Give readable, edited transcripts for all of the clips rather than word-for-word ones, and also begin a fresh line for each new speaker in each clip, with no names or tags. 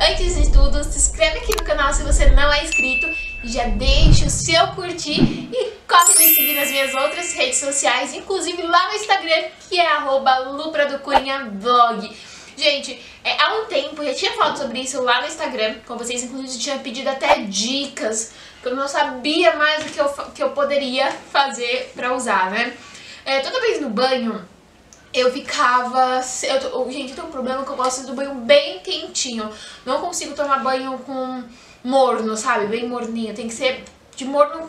Antes de tudo, se inscreve aqui no canal se você não é inscrito e já deixa o seu curtir e corre me seguir nas minhas outras redes sociais, inclusive lá no Instagram, que é @lupradoCunhaVlog. Gente, há um tempo eu já tinha falado sobre isso lá no Instagram com vocês, inclusive tinha pedido até dicas, que eu não sabia mais o que eu poderia fazer pra usar, né? Toda vez no banho eu ficava... gente, eu tenho um problema que eu gosto do banho bem quentinho. Não consigo tomar banho com morno, sabe? Bem morninho. Tem que ser de morno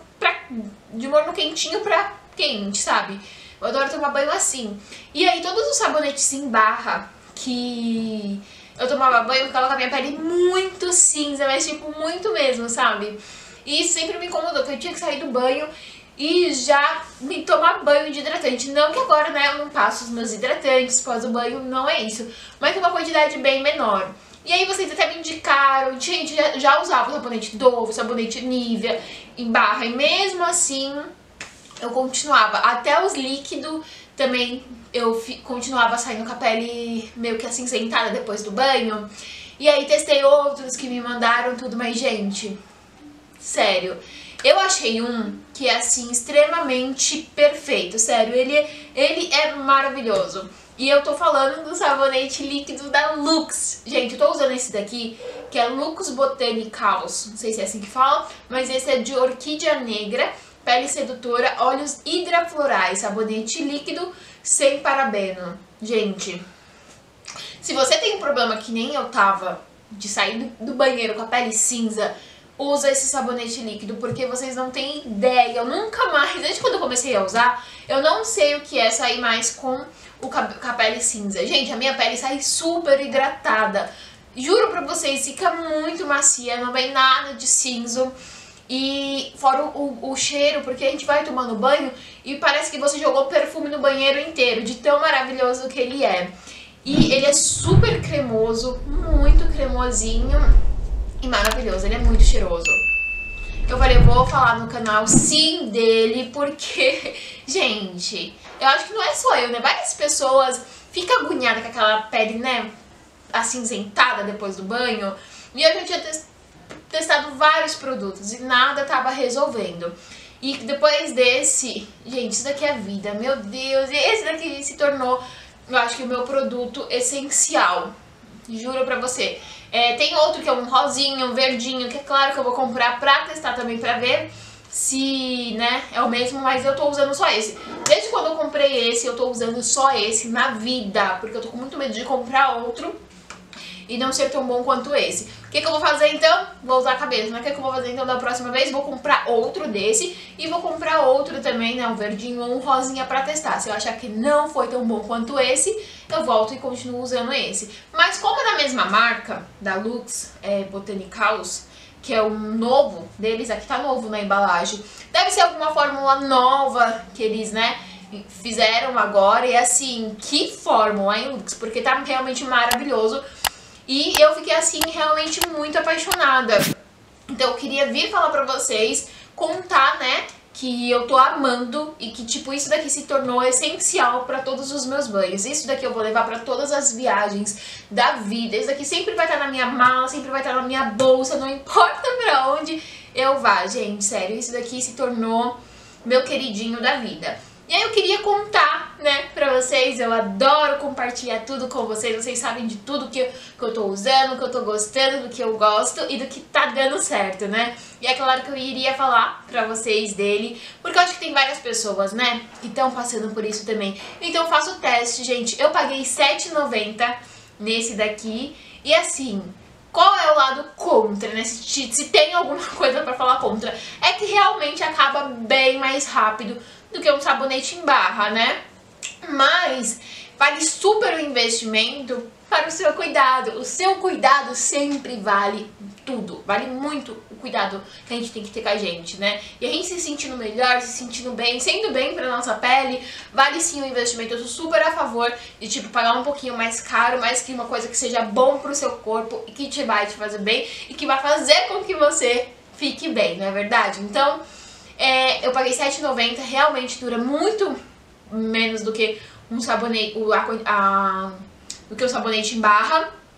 quentinho pra quente, sabe? Eu adoro tomar banho assim. E aí todos os sabonetes em barra que eu tomava banho ficava com a minha pele muito cinza, mas tipo, muito mesmo, sabe? E isso sempre me incomodou, porque eu tinha que sair do banho e já me tomar banho de hidratante. Não que agora, né, eu não passo os meus hidratantes pós o banho, não é isso. Mas uma quantidade bem menor. E aí vocês até me indicaram, gente, já usava o sabonete Dove, o sabonete Nivea em barra. E mesmo assim, eu continuava. Até os líquidos também, eu continuava saindo com a pele meio que acinzentada depois do banho. E aí testei outros que me mandaram tudo, mas gente, sério, eu achei um que é assim, extremamente perfeito, sério, ele é maravilhoso. E eu tô falando do sabonete líquido da Lux. Gente, eu tô usando esse daqui, que é Lux Botanicals, não sei se é assim que fala, mas esse é de orquídea negra, pele sedutora, óleos hidraflorais, sabonete líquido sem parabeno. Gente, se você tem um problema que nem eu tava, de sair do banheiro com a pele cinza, usa esse sabonete líquido, porque vocês não têm ideia. Eu nunca mais, desde quando eu comecei a usar, eu não sei o que é sair mais com a pele cinza. Gente, a minha pele sai super hidratada. Juro pra vocês, fica muito macia, não vem nada de cinza. E fora o cheiro, porque a gente vai tomando banho e parece que você jogou perfume no banheiro inteiro, de tão maravilhoso que ele é. E ele é super cremoso, muito cremosinho e maravilhoso, ele é muito cheiroso. Eu falei, eu vou falar no canal sim dele, porque, gente, eu acho que não é só eu, né? Várias pessoas ficam agoniadas com aquela pele, né, acinzentada depois do banho. E eu já tinha testado vários produtos e nada tava resolvendo. E depois desse, gente, isso daqui é a vida, meu Deus, e esse daqui se tornou, eu acho que o meu produto essencial, juro pra você. Tem outro que é um rosinho, um verdinho, que é claro que eu vou comprar pra testar também, pra ver se, né, é o mesmo, mas eu tô usando só esse. Desde quando eu comprei esse, eu tô usando só esse na vida, porque eu tô com muito medo de comprar outro e não ser tão bom quanto esse. O que eu vou fazer então? Vou usar a cabeça, mas o que eu vou fazer então da próxima vez? Vou comprar outro desse e vou comprar outro também, né, um verdinho ou um rosinha pra testar. Se eu achar que não foi tão bom quanto esse, eu volto e continuo usando esse. Mas como é da mesma marca, da Lux Botanicals, que é um novo deles, aqui tá novo na embalagem, deve ser alguma fórmula nova que eles, né, fizeram agora. E assim, que fórmula, hein, Lux? Porque tá realmente maravilhoso. E eu fiquei assim realmente muito apaixonada. Então eu queria vir falar pra vocês, contar, né, que eu tô amando e que tipo isso daqui se tornou essencial pra todos os meus banhos. Isso daqui eu vou levar pra todas as viagens da vida. Isso daqui sempre vai estar na minha mala, sempre vai estar na minha bolsa, não importa pra onde eu vá, gente, sério. Isso daqui se tornou meu queridinho da vida. E aí eu queria contar, né, pra vocês, eu adoro compartilhar tudo com vocês, vocês sabem de tudo que eu tô usando, que eu tô gostando, do que eu gosto e do que tá dando certo, né? E é claro que eu iria falar pra vocês dele, porque eu acho que tem várias pessoas, né, que estão passando por isso também. Então eu faço o teste, gente, eu paguei R$ 7,90 nesse daqui e assim... Qual é o lado contra, né? Se tem alguma coisa pra falar contra, é que realmente acaba bem mais rápido do que um sabonete em barra, né? Mas vale super o investimento para o seu cuidado. O seu cuidado sempre vale tudo. Vale muito o cuidado que a gente tem que ter com a gente, né? E a gente se sentindo melhor, se sentindo bem, sendo bem pra nossa pele, vale sim o investimento. Eu sou super a favor de, tipo, pagar um pouquinho mais caro, mas que uma coisa que seja bom pro seu corpo e que vai te fazer bem e que vai fazer com que você fique bem, não é verdade? Então, eu paguei R$ 7,90, realmente dura muito menos do que um sabonete, do que o sabonete em barra.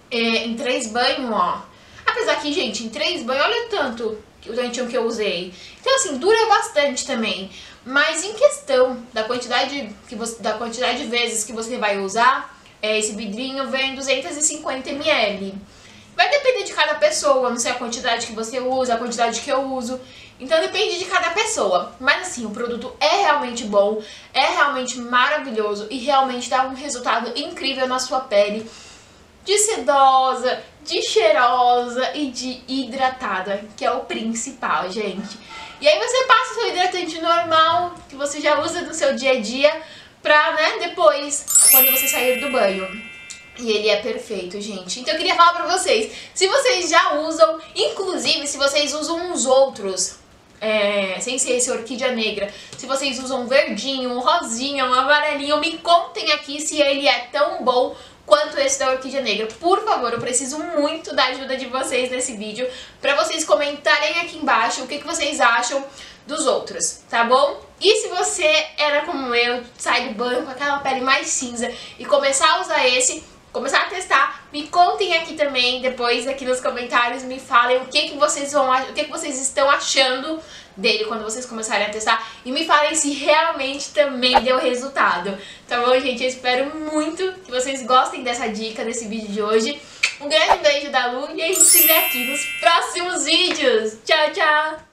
em 3 banhos, ó. Apesar que, gente, em 3 banhos, olha tanto o tantinho que eu usei. Então, assim, dura bastante também. Mas em questão da quantidade de vezes que você vai usar, esse vidrinho vem 250 ml. Vai depender de cada pessoa, não sei a quantidade que você usa, a quantidade que eu uso. Então depende de cada pessoa. Mas assim, o produto é realmente bom, é realmente maravilhoso e realmente dá um resultado incrível na sua pele. De sedosa, de cheirosa e de hidratada, que é o principal, gente. E aí você passa o seu hidratante normal, que você já usa no seu dia a dia, pra, né, depois, quando você sair do banho. E ele é perfeito, gente. Então eu queria falar pra vocês, se vocês já usam, inclusive se vocês usam uns outros, sem ser esse orquídea negra, se vocês usam um verdinho, um rosinha, um amarelinho, me contem aqui se ele é tão bom quanto esse da orquídea negra. Por favor, eu preciso muito da ajuda de vocês nesse vídeo, pra vocês comentarem aqui embaixo o que vocês acham dos outros, tá bom? E se você era como eu, sai do banho com aquela pele mais cinza e começar a usar esse, começar a testar, me contem aqui também, depois aqui nos comentários, me falem o que vocês estão achando dele quando vocês começarem a testar e me falem se realmente também deu resultado. Tá bom, gente? Eu espero muito que vocês gostem dessa dica, desse vídeo de hoje. Um grande beijo da Lu e a gente se vê aqui nos próximos vídeos. Tchau, tchau!